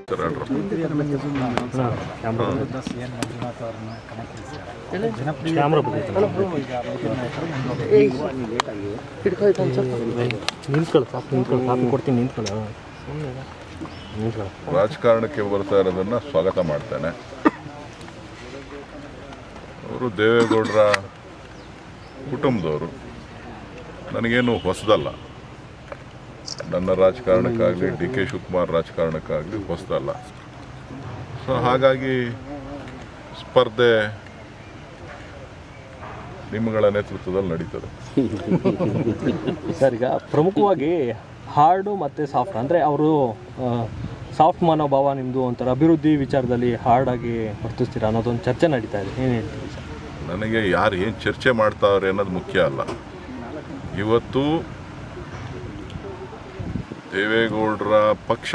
ಹೇಳ್ತಾರೆ ರಾಜಕಾರಣಕ್ಕೆ ಬರ್ತಾ ಇರೋದನ್ನ ಸ್ವಾಗತ ಮಾಡ್ತೇನೆ. ಅವರು ದೇವೇಗೌಡರ ಕುಟುಂಬದವರು, ನನಗೇನು ಹೊಸದಲ್ಲ. ನನ್ನ ರಾಜಕಾರಣಕ್ಕಾಗಲಿ ಡಿ ಕೆ ಶಿವಕುಮಾರ್ ರಾಜಕಾರಣಕ್ಕಾಗಲಿ ಹೊಸದಲ್ಲ. ಸೊ ಹಾಗಾಗಿ ಸ್ಪರ್ಧೆ ನಿಮ್ಮಗಳ ನೇತೃತ್ವದಲ್ಲಿ ನಡೀತದೆ. ಸರ್, ಈಗ ಪ್ರಮುಖವಾಗಿ ಹಾರ್ಡು ಮತ್ತು ಸಾಫ್ಟ್, ಅಂದರೆ ಅವರು ಸಾಫ್ಟ್ ಮನೋಭಾವ ನಿಮ್ಮದು ಒಂಥರ ಅಭಿವೃದ್ಧಿ ವಿಚಾರದಲ್ಲಿ ಹಾರ್ಡಾಗಿ ವರ್ತಿಸ್ತೀರಾ ಅನ್ನೋದೊಂದು ಚರ್ಚೆ ನಡೀತಾ ಇದೆ. ಏನು ಹೇಳ್ತೀವಿ ಸರ್? ನನಗೆ ಯಾರು ಏನು ಚರ್ಚೆ ಮಾಡ್ತಾವ್ರೆ ಅನ್ನೋದು ಮುಖ್ಯ ಅಲ್ಲ. ಇವತ್ತು ದೇವೇಗೌಡರ ಪಕ್ಷ,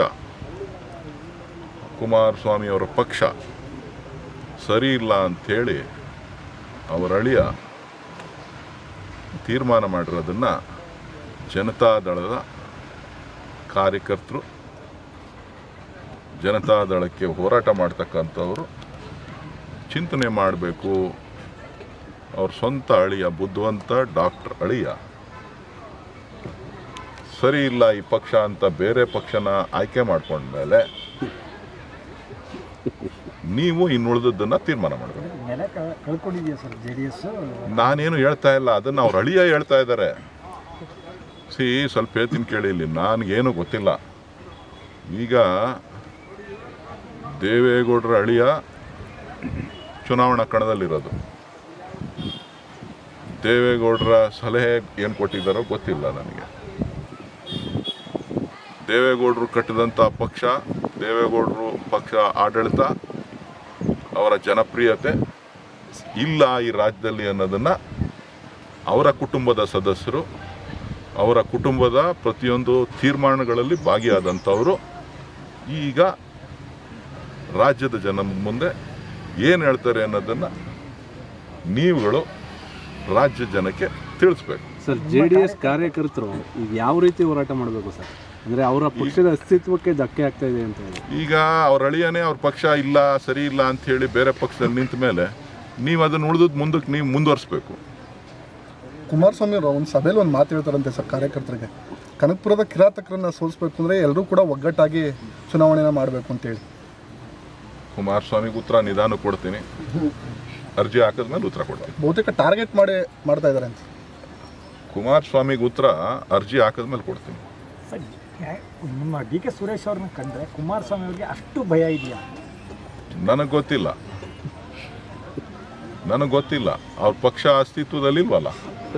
ಕುಮಾರಸ್ವಾಮಿ ಅವರ ಪಕ್ಷ ಸರಿ ಇಲ್ಲ ಅಂಥೇಳಿ ಅವರ ಅಳಿಯ ತೀರ್ಮಾನ ಮಾಡಿರೋದನ್ನು ಜನತಾದಳದ ಕಾರ್ಯಕರ್ತರು, ಜನತಾದಳಕ್ಕೆ ಹೋರಾಟ ಮಾಡ್ತಕ್ಕಂಥವರು ಚಿಂತನೆ ಮಾಡಬೇಕು. ಅವ್ರ ಸ್ವಂತ ಅಳಿಯ, ಬುದ್ಧಿವಂತ ಡಾಕ್ಟರ್ ಅಳಿಯ ಸರಿ ಇಲ್ಲ ಈ ಪಕ್ಷ ಅಂತ ಬೇರೆ ಪಕ್ಷನ ಆಯ್ಕೆ ಮಾಡ್ಕೊಂಡ್ಮೇಲೆ ನೀವು ಇನ್ನುಳಿದದ್ದನ್ನು ತೀರ್ಮಾನ ಮಾಡಬೇಕು. ನಾನೇನು ಹೇಳ್ತಾ ಇಲ್ಲ, ಅದನ್ನು ಅವ್ರ ಅಳಿಯ ಹೇಳ್ತಾ ಇದ್ದಾರೆ. ಸ್ವಲ್ಪ ಹೇಳ್ತೀನಿ ಕೇಳಿ, ಇಲ್ಲಿ ನನಗೇನು ಗೊತ್ತಿಲ್ಲ. ಈಗ ದೇವೇಗೌಡರ ಅಳಿಯ ಚುನಾವಣಾ ಕಣದಲ್ಲಿರೋದು, ದೇವೇಗೌಡರ ಸಲಹೆ ಏನು ಕೊಟ್ಟಿದ್ದಾರೋ ಗೊತ್ತಿಲ್ಲ ನನಗೆ. ದೇವೇಗೌಡರು ಕಟ್ಟಿದಂಥ ಪಕ್ಷ, ದೇವೇಗೌಡರು ಪಕ್ಷ ಆಡಳಿತ, ಅವರ ಜನಪ್ರಿಯತೆ ಇಲ್ಲ ಈ ರಾಜ್ಯದಲ್ಲಿ ಅನ್ನೋದನ್ನು ಅವರ ಕುಟುಂಬದ ಸದಸ್ಯರು, ಅವರ ಕುಟುಂಬದ ಪ್ರತಿಯೊಂದು ತೀರ್ಮಾನಗಳಲ್ಲಿ ಭಾಗಿಯಾದಂಥವರು ಈಗ ರಾಜ್ಯದ ಜನ ಮುಂದೆ ಏನು ಹೇಳ್ತಾರೆ ಅನ್ನೋದನ್ನು ನೀವುಗಳು ರಾಜ್ಯ ಜನಕ್ಕೆ ತಿಳಿಸ್ಬೇಕು. ಸರ್, JDS ಕಾರ್ಯಕರ್ತರು ಈಗ ಯಾವ ರೀತಿ ಹೋರಾಟ ಮಾಡಬೇಕು ಸರ್? ಅಂದರೆ ಅವರ ಪಕ್ಷದ ಅಸ್ತಿತ್ವಕ್ಕೆ ಧಕ್ಕೆ ಆಗ್ತಾ ಇದೆ ಅಂತ ಹೇಳಿ ಈಗ ಅವ್ರ ಅಳಿಯನೇ ಅವ್ರ ಪಕ್ಷ ಇಲ್ಲ, ಸರಿ ಇಲ್ಲ ಅಂಥೇಳಿ ಬೇರೆ ಪಕ್ಷದಲ್ಲಿ ನಿಂತ ಮೇಲೆ ನೀವು ಅದನ್ನು ಉಳಿದು ಮುಂದಕ್ಕೆ ನೀವು ಮುಂದುವರಿಸ್ಬೇಕು. ಕುಮಾರಸ್ವಾಮಿ ಅವರು ಒಂದು ಸಭೆಯಲ್ಲಿ ಒಂದು ಮಾತು ಹೇಳ್ತಾರಂತೆ ಸರ್ ಕಾರ್ಯಕರ್ತರಿಗೆ, ಕನಕಪುರದ ಕಿರಾತಕರನ್ನ ಸೋಲಿಸ್ಬೇಕು ಅಂದರೆ ಎಲ್ಲರೂ ಕೂಡ ಒಗ್ಗಟ್ಟಾಗಿ ಚುನಾವಣೆನ ಮಾಡಬೇಕು ಅಂತೇಳಿ. ಕುಮಾರಸ್ವಾಮಿಗೆ ಉತ್ತರ ನಿಧಾನ ಕೊಡ್ತೀನಿ, ಅರ್ಜಿ ಹಾಕಿದ್ಮೇಲೆ ಉತ್ತರ ಕೊಡ್ತೀನಿ. ಬಹುತೇಕ ಟಾರ್ಗೆಟ್ ಮಾಡ್ತಾ ಇದ್ದಾರೆ ಅಂತ. ಕುಮಾರಸ್ವಾಮಿಗೆ ಉತ್ತರ ಅರ್ಜಿ ಹಾಕಿದ್ಮೇಲೆ ಕೊಡ್ತೀನಿ. ನಿಮ್ಮ ಡಿ ಕೆ ಸುರೇಶ್ ಅವ್ರನ್ನ ಕಂಡ್ರೆ ಕುಮಾರಸ್ವಾಮಿ ಅವರಿಗೆ ಅಷ್ಟು ಭಯ ಇದೆಯಾ? ನನಗೆ ಗೊತ್ತಿಲ್ಲ. ಅವ್ರ ಪಕ್ಷ ಅಸ್ತಿತ್ವದಲ್ಲಿಲ್ವಲ್ಲ,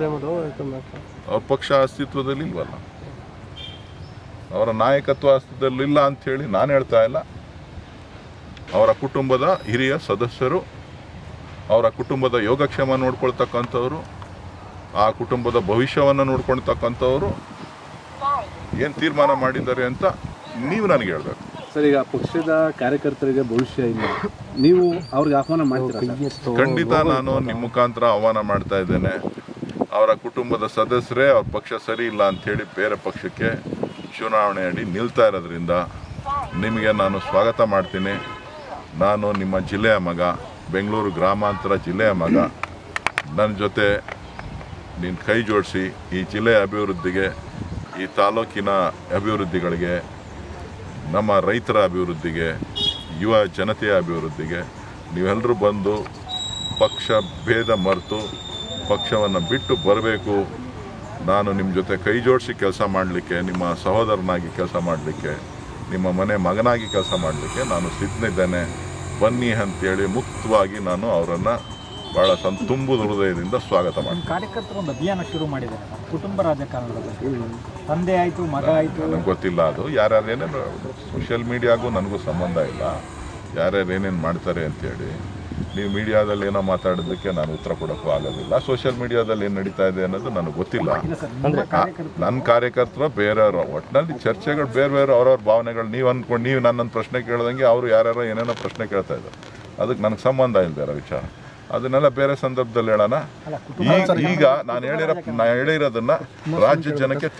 ಅವರ ನಾಯಕತ್ವ ಅಸ್ತಿತ್ವದಲ್ಲಿಲ್ಲ ಅಂಥೇಳಿ ನಾನು ಹೇಳ್ತಾ ಇಲ್ಲ. ಅವರ ಕುಟುಂಬದ ಹಿರಿಯ ಸದಸ್ಯರು, ಅವರ ಕುಟುಂಬದ ಯೋಗಕ್ಷೇಮ ನೋಡ್ಕೊಳ್ತಕ್ಕಂಥವ್ರು, ಆ ಕುಟುಂಬದ ಭವಿಷ್ಯವನ್ನು ನೋಡ್ಕೊಳ್ತಕ್ಕಂಥವ್ರು ಏನು ತೀರ್ಮಾನ ಮಾಡಿದ್ದಾರೆ ಅಂತ ನೀವು ನನಗೆ ಹೇಳ್ಬೇಕು. ಸರ್, ಈಗ ಪಕ್ಷದ ಕಾರ್ಯಕರ್ತರಿಗೆ ಭವಿಷ್ಯ ಇಲ್ಲ, ನೀವು ಅವ್ರಿಗೆ ಆಹ್ವಾನ ಮಾಡ್ತೀರಾ? ಖಂಡಿತ ನಾನು ನಿಮ್ಮ ಮುಖಾಂತರ ಆಹ್ವಾನ ಮಾಡ್ತಾ ಇದ್ದೇನೆ. ಅವರ ಕುಟುಂಬದ ಸದಸ್ಯರೇ ಅವ್ರ ಪಕ್ಷ ಸರಿ ಇಲ್ಲ ಅಂಥೇಳಿ ಬೇರೆ ಪಕ್ಷಕ್ಕೆ ಚುನಾವಣೆಯಲ್ಲಿ ನಿಲ್ತಾ ಇರೋದ್ರಿಂದ ನಿಮಗೆ ನಾನು ಸ್ವಾಗತ ಮಾಡ್ತೀನಿ. ನಾನು ನಿಮ್ಮ ಜಿಲ್ಲೆಯ ಮಗ, ಬೆಂಗಳೂರು ಗ್ರಾಮಾಂತರ ಜಿಲ್ಲೆಯ ಮಗ. ನನ್ನ ಜೊತೆ ನೀನು ಕೈ ಜೋಡಿಸಿ ಈ ಜಿಲ್ಲೆಯ ಅಭಿವೃದ್ಧಿಗೆ, ಈ ತಾಲೂಕಿನ ಅಭಿವೃದ್ಧಿಗಳಿಗೆ, ನಮ್ಮ ರೈತರ ಅಭಿವೃದ್ಧಿಗೆ, ಯುವ ಜನತೆಯ ಅಭಿವೃದ್ಧಿಗೆ ನೀವೆಲ್ಲರೂ ಬಂದು ಪಕ್ಷ ಭೇದ ಮರೆತು ಪಕ್ಷವನ್ನು ಬಿಟ್ಟು ಬರಬೇಕು. ನಾನು ನಿಮ್ಮ ಜೊತೆ ಕೈ ಜೋಡಿಸಿ ಕೆಲಸ ಮಾಡಲಿಕ್ಕೆ, ನಿಮ್ಮ ಸಹೋದರನಾಗಿ ಕೆಲಸ ಮಾಡಲಿಕ್ಕೆ, ನಿಮ್ಮ ಮನೆ ಮಗನಾಗಿ ಕೆಲಸ ಮಾಡಲಿಕ್ಕೆ ನಾನು ಸಿದ್ಧನಿದ್ದೇನೆ, ಬನ್ನಿ ಅಂತೇಳಿ ಮುಕ್ತವಾಗಿ ನಾನು ಅವರನ್ನು ಭಾಳ ತುಂಬುದ ಹೃದಯದಿಂದ ಸ್ವಾಗತ ಮಾಡಿ. ಕಾರ್ಯಕರ್ತರು ಒಂದು ಅಭಿಯಾನ ಶುರು ಮಾಡಿದ್ದಾರೆ, ಕುಟುಂಬ ರಾಜಕಾರಣದ ಬಗ್ಗೆ. ತಂದೆ ಆಯಿತು, ಮಗ ಆಯಿತು, ನನಗೆ ಗೊತ್ತಿಲ್ಲ. ಅದು ಯಾರ್ಯಾರು ಏನೇನು ಸೋಷಿಯಲ್ ಮೀಡಿಯಾಗೂ ನನಗೂ ಸಂಬಂಧ ಇಲ್ಲ. ಯಾರ್ಯಾರು ಏನೇನು ಮಾಡ್ತಾರೆ ಅಂತೇಳಿ ನೀವು ಮೀಡಿಯಾದಲ್ಲಿ ಏನೋ ಮಾತಾಡೋದಕ್ಕೆ ನಾನು ಉತ್ತರ ಕೊಡೋಕ್ಕೂ ಆಗೋದಿಲ್ಲ. ಸೋಷಿಯಲ್ ಮೀಡಿಯಾದಲ್ಲಿ ಏನು ನಡೀತಾ ಇದೆ ಅನ್ನೋದು ನನಗೆ ಗೊತ್ತಿಲ್ಲ. ನನ್ನ ಕಾರ್ಯಕರ್ತರು ಬೇರೆಯವರು, ಒಟ್ಟಿನಲ್ಲಿ ಚರ್ಚೆಗಳು ಬೇರೆ ಅವ್ರವ್ರ ಭಾವನೆಗಳು. ನೀವು ನನ್ನನ್ನು ಪ್ರಶ್ನೆ ಕೇಳ್ದಂಗೆ ಅವರು ಯಾರ್ಯಾರೋ ಏನೇನೋ ಪ್ರಶ್ನೆ ಕೇಳ್ತಾ ಇದ್ದಾರೆ. ಅದಕ್ಕೆ ನನಗೆ ಸಂಬಂಧ ಇಲ್ಲದೆ ಇರೋ ವಿಚಾರ. ಅದನ್ನೆಲ್ಲ ಬೇರೆ ಸಂದರ್ಭದಲ್ಲಿ ಹೇಳೋಣ. ಈಗ ನಾನು ಹೇಳಿರೋದನ್ನ ರಾಜ್ಯ ಜನಕ್ಕೆ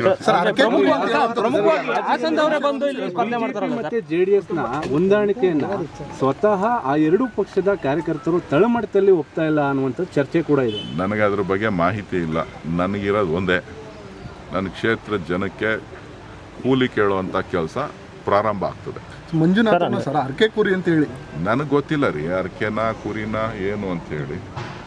ಮತ್ತೆ JDS-ನ ಹೊಂದಾಣಿಕೆಯನ್ನ ಸ್ವತಃ ಆ ಎರಡೂ ಪಕ್ಷದ ಕಾರ್ಯಕರ್ತರು ತಳಮಟ್ಟದಲ್ಲಿ ಒಪ್ತಾ ಇಲ್ಲ ಅನ್ನುವಂಥ ಚರ್ಚೆ ಕೂಡ ಇದೆ. ನನಗೆ ಅದ್ರ ಬಗ್ಗೆ ಮಾಹಿತಿ ಇಲ್ಲ. ನನಗಿರೋದು ಒಂದೇ, ನನ್ನ ಕ್ಷೇತ್ರದ ಜನಕ್ಕೆ ಕೂಲಿ ಕೇಳುವಂಥ ಕೆಲಸ ಪ್ರಾರಂಭ ಆಗ್ತದೆ. ಮಂಜುನಾಥ್ ಸರ್ ಅರ್ಕೆ ಕುರಿ ಅಂತ ಹೇಳಿ ನನಗೆ ಗೊತ್ತಿಲ್ಲ ರೀ, ಅರ್ಕೆನ ಕುರಿನ ಏನು ಅಂತೇಳಿ.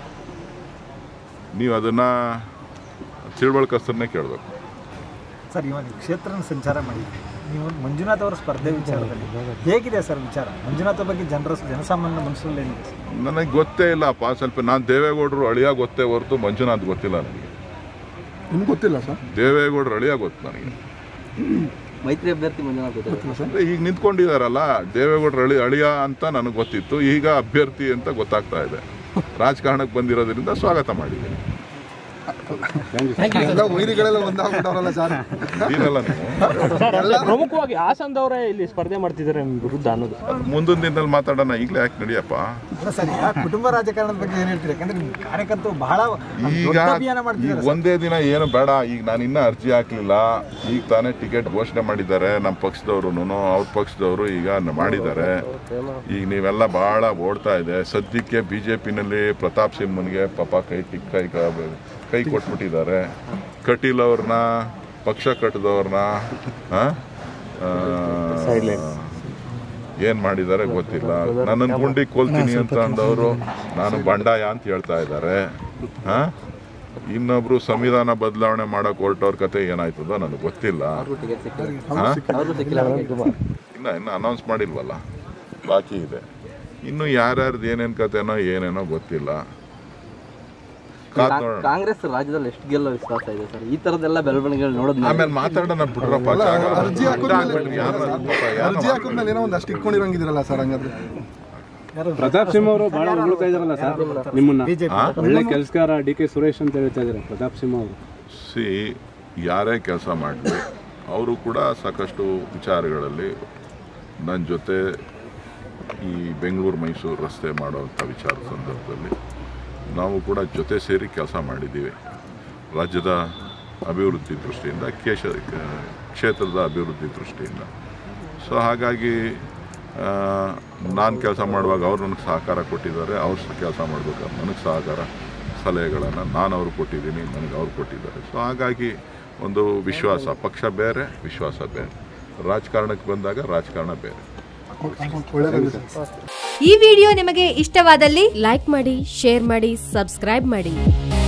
ನೀವು ಅದನ್ನು ತಿಳುವಳಿಕಸ್ತರನ್ನೇ ಕೇಳಬೇಕು. ಸರ್ ಇವಾಗ ಕ್ಷೇತ್ರನ ಸಂಚಾರ ಮಾಡಿದ್ರಿ, ನೀವು ಮಂಜುನಾಥ್ ಅವರ ಸ್ಪರ್ಧೆ ವಿಚಾರದಲ್ಲಿ ಹೇಗಿದೆ ಸರ್ ವಿಚಾರ? ಮಂಜುನಾಥ್ ಬಗ್ಗೆ ಜನಸಾಮಾನ್ಯ ಮನಸ್ಸಲ್ಲಿ ಏನಿದೆ? ನನಗೆ ಗೊತ್ತೇ ಇಲ್ಲಪ್ಪ. ಸ್ವಲ್ಪ ನಾನು ದೇವೇಗೌಡರು ಅಳಿಯ ಗೊತ್ತೇ ಹೊರತು ಮಂಜುನಾಥ್ ಗೊತ್ತಿಲ್ಲ ನನಗೆ. ನಿಮ್ಗೆ ಗೊತ್ತಿಲ್ಲ ಸರ್? ದೇವೇಗೌಡರು ಅಳಿಯ ಗೊತ್ತು ನನಗೆ. ಮೈತ್ರಿ ಅಭ್ಯರ್ಥಿ ಮಂಜುನಾಥ್ ಈಗ ನಿಂತ್ಕೊಂಡಿದಾರಲ್ಲ, ದೇವೇಗೌಡರು ಅಳಿಯ ಅಂತ ನನಗೆ ಗೊತ್ತಿತ್ತು, ಈಗ ಅಭ್ಯರ್ಥಿ ಅಂತ ಗೊತ್ತಾಗ್ತಾ ಇದೆ. ರಾಜಕಾರಣಕ್ಕೆ ಬಂದಿರೋದ್ರಿಂದ ಸ್ವಾಗತ ಮಾಡಿದ್ದೀನಿ. ವೈರಿಗಳೆಲ್ಲ ಒಂದಾಗ್ಬಿಟ್ಟವರಲ್ಲ ಸರ್. ಪ್ರಮುಖವಾಗಿ ಹಾಸನದವರೇ ಇಲ್ಲಿ ಸ್ಪರ್ಧೆ ಮಾಡ್ತಿದ್ದಾರೆ ನಿಮ್ಮ ವಿರುದ್ಧ ಅನ್ನೋದು ಮುಂದಿನ ದಿನದಲ್ಲಿ ಮಾತಾಡೋಣ, ಈಗಲೇ ಯಾಕೆ ನಡಿಯಪ್ಪ. ಸರ್ ಕುಟುಂಬ ರಾಜಕಾರಣದ ಬಗ್ಗೆ ಏನು ಹೇಳ್ತೀರಿ? ಯಾಕಂದ್ರೆ ನಿಮ್ಮ ಕಾರ್ಯಕರ್ತರು ಬಹಳ ಈಗ ಒಂದೇ ದಿನ ಏನು ಬೇಡ. ಈಗ ನಾನು ಇನ್ನೂ ಅರ್ಜಿ ಹಾಕ್ಲಿಲ್ಲ, ಈಗ ತಾನೇ ಟಿಕೆಟ್ ಘೋಷಣೆ ಮಾಡಿದ್ದಾರೆ ನಮ್ಮ ಪಕ್ಷದವರು, ಅವ್ರ ಪಕ್ಷದವರು ಈಗ ಮಾಡಿದ್ದಾರೆ. ಈಗ ನೀವೆಲ್ಲ ಬಹಳ ಓಡ್ತಾ ಇದೆ. ಸದ್ಯಕ್ಕೆ BJP-ನಲ್ಲಿ ಪ್ರತಾಪ್ ಸಿಂಹನ್ಗೆ ಪಾಪ ಕೈ ಕೊಟ್ಬಿಟ್ಟಿದ್ದಾರೆ. ಕಟೀಲ್ ಅವ್ರನ್ನ, ಪಕ್ಷ ಕಟ್ಟಿದವ್ರನ್ನ ಏನ್ ಮಾಡಿದ್ದಾರೆ ಗೊತ್ತಿಲ್ಲ. ನನ್ನನ್ನು ಗುಂಡಿ ಕೊಲ್ತೀನಿ ಅಂತ ಅಂದವರು ನಾನು ಬಂಡಾಯ ಅಂತ ಹೇಳ್ತಾ ಇದ್ದಾರೆ. ಇನ್ನೊಬ್ರು ಸಂವಿಧಾನ ಬದಲಾವಣೆ ಮಾಡಕ್ ಹೊರಟವ್ರ ಕತೆ ಏನಾಯ್ತದೋ ನನಗೆ ಗೊತ್ತಿಲ್ಲ. ಇನ್ನು ಅನೌನ್ಸ್ ಮಾಡಿಲ್ವಲ್ಲ, ಬಾಕಿ ಇದೆ. ಇನ್ನು ಯಾರ್ಯಾರ್ದು ಏನೇನು ಕತೆನೋ ಏನೇನೋ ಗೊತ್ತಿಲ್ಲ. ಕಾಂಗ್ರೆಸ್ ರಾಜ್ಯದಲ್ಲಿ ಎಷ್ಟು ಗೆಲ್ಲೋ ವಿಶ್ವಾಸ ಇದೆ ಸರ್? ಈ ತರದೆಲ್ಲ ಬೆಳವಣಿಗೆಗಳು ನೋಡಿದ್ಮೇಲೆ ಆಮೇಲೆ ಮಾತಾಡೋಣ ಬಿಡ್ರಪ್ಪ. ಅರ್ಜಿ ಹಾಕಿದ್ಮೇಲೆ ಏನೋ ಒಂದಷ್ಟು ಇಟ್ಕೊಂಡಿರಂಗಿದಿರಲ್ಲ ಸರ್. ಹಂಗಾದ್ರೆ ಪ್ರತಾಪ್ ಸಿಂಹ ಅವರು ಬಹಳ ಹೊಗಳ್ತಾ ಇದಾರಲ್ಲ ಸರ್ ನಿಮ್ಮನ್ನ, ಒಳ್ಳೆ ಕೆಲಸಗಾರ DK ಸುರೇಶ್ ಅಂತ ಹೇಳ್ತಾ ಇದ್ದಾರೆ ಪ್ರತಾಪ್ ಸಿಂಹ ಅವರು. ಯಾರೇ ಕೆಲಸ ಮಾಡಲಿ ಅವರು ಕೂಡ ಸಾಕಷ್ಟು ವಿಚಾರಗಳಲ್ಲಿ ನನ್ನ ಜೊತೆ ಈ ಬೆಂಗಳೂರು ಮೈಸೂರು ರಸ್ತೆ ಮಾಡುವಂಥ ವಿಚಾರದ ಸಂದರ್ಭದಲ್ಲಿ ನಾವು ಕೂಡ ಜೊತೆ ಸೇರಿ ಕೆಲಸ ಮಾಡಿದ್ದೀವಿ. ರಾಜ್ಯದ ಅಭಿವೃದ್ಧಿ ದೃಷ್ಟಿಯಿಂದ, ಕ್ಷೇತ್ರದ ಅಭಿವೃದ್ಧಿ ದೃಷ್ಟಿಯಿಂದ. ಸೊ ಹಾಗಾಗಿ ನಾನು ಕೆಲಸ ಮಾಡುವಾಗ ಅವ್ರು ನನಗೆ ಸಹಕಾರ ಕೊಟ್ಟಿದ್ದಾರೆ, ಅವ್ರು ಕೆಲಸ ಮಾಡಬೇಕಾದ್ರೆ ನನಗೆ ಸಹಕಾರ ಸಲಹೆಗಳನ್ನು ನಾನು ಅವ್ರು ಕೊಟ್ಟಿದ್ದೀನಿ, ನನಗೆ ಅವ್ರು ಕೊಟ್ಟಿದ್ದಾರೆ. ಸೊ ಹಾಗಾಗಿ ಒಂದು ವಿಶ್ವಾಸ, ಪಕ್ಷ ಬೇರೆ ವಿಶ್ವಾಸ ಬೇರೆ. ರಾಜಕಾರಣಕ್ಕೆ ಬಂದಾಗ ರಾಜಕಾರಣ ಬೇರೆ. ಈ ವಿಡಿಯೋ ನಿಮಗೆ ಇಷ್ಟವಾದಲ್ಲಿ ಲೈಕ್ ಮಾಡಿ, ಶೇರ್ ಮಾಡಿ, ಸಬ್ಸ್ಕ್ರೈಬ್ ಮಾಡಿ.